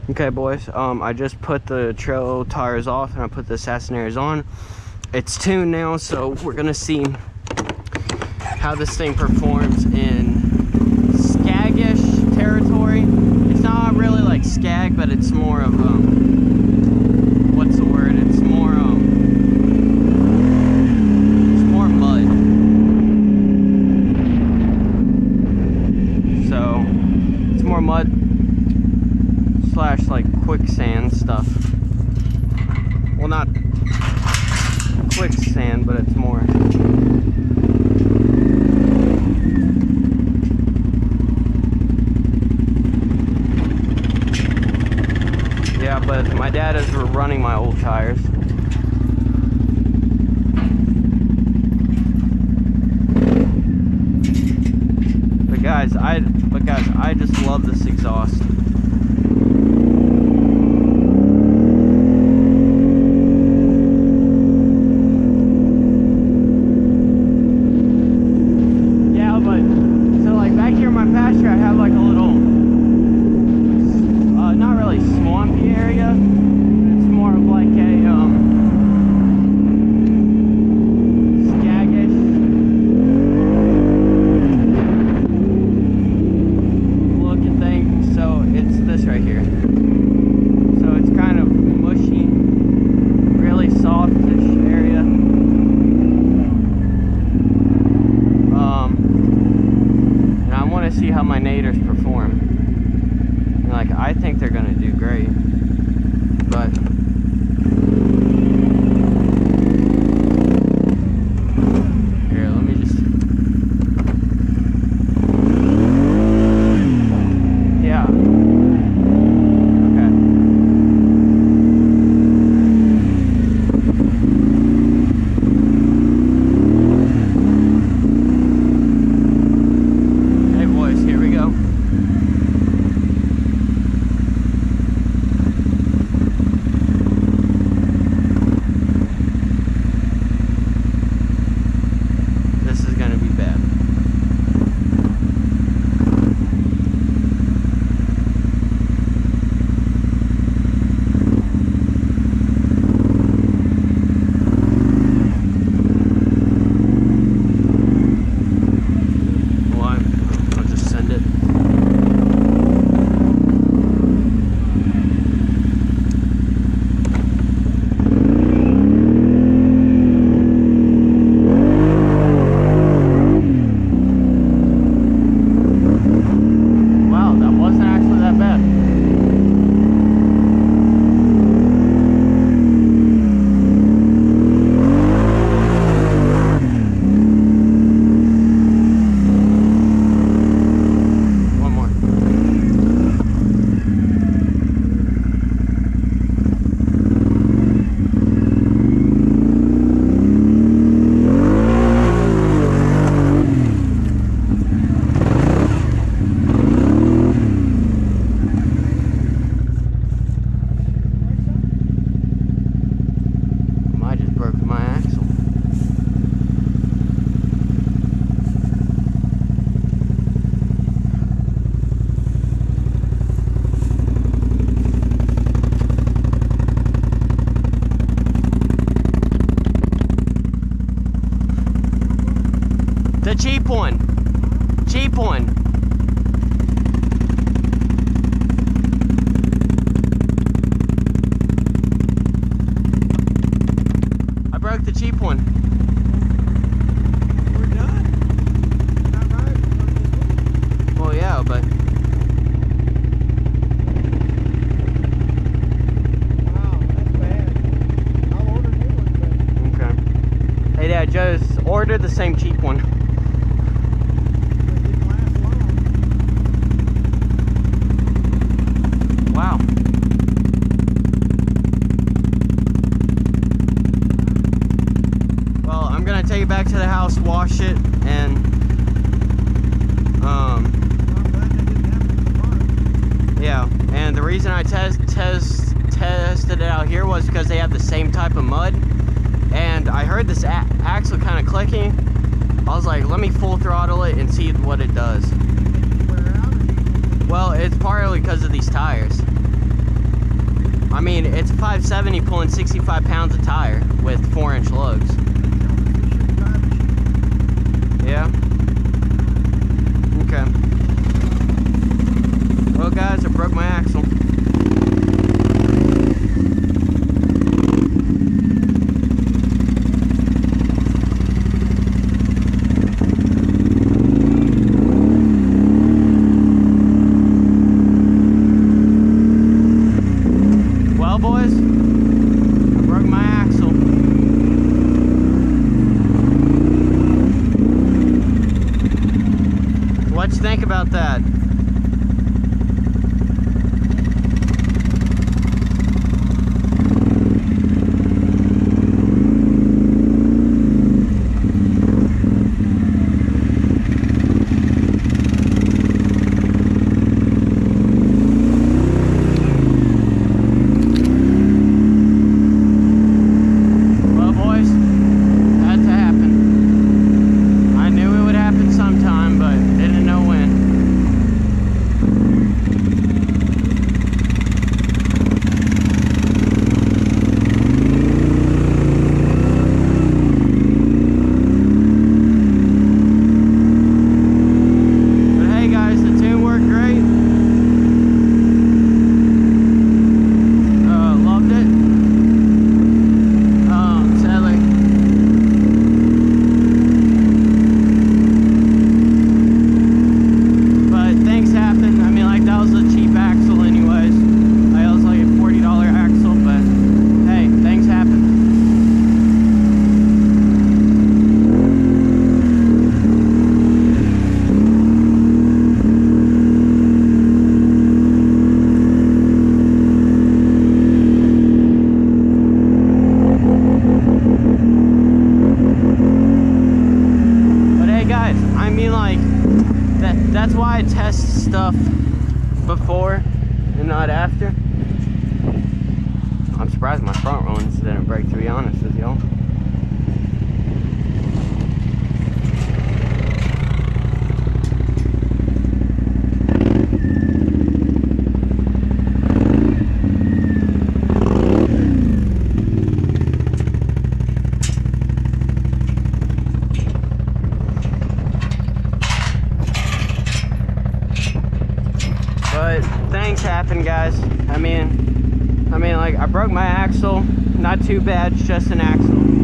Okay, boys, I just put the trail tires off and I put the Assassinaries on. It's tuned now, so we're gonna see how this thing performs in skaggish territory. It's not really like skag, but it's more of what's the word? It's more mud. So it's more mud slash like quicksand stuff. Well, not quicksand, but it's more. Yeah, but my dad is running my old tires. But guys, I just love this exhaust. I have like a little, not really swampy area. It's more of like a skaggish looking thing. So it's this right here. So it's kind of mushy, really softish area. And I want to see how my nators perform. And like, I think they're gonna do great, but here, let me just, yeah, okay. Hey boys, here we go. The cheap one. Cheap one. I broke the cheap one. We're done. Not right. Well, yeah, but Wow, that's bad. I'll order new ones then. okay. Hey, Dad, just ordered the same cheap one. Wow. Well, I'm gonna take it back to the house, wash it, and yeah. And the reason I tested it out here was because they have the same type of mud, and I heard this axle kind of clicking. I was like, let me full throttle it and see what it does. Well, it's partly because of these tires. I mean, it's a 570 pulling 65 pounds of tire with 4-inch lugs. Yeah. Okay. Well, guys, I broke my axle. Well, boys, I broke my axle. What you think about that? That's why I test stuff before and not after. I'm surprised my front ones didn't break, to be honest with y'all. But things happen, guys. I mean, like, I broke my axle. Not too bad, it's just an axle.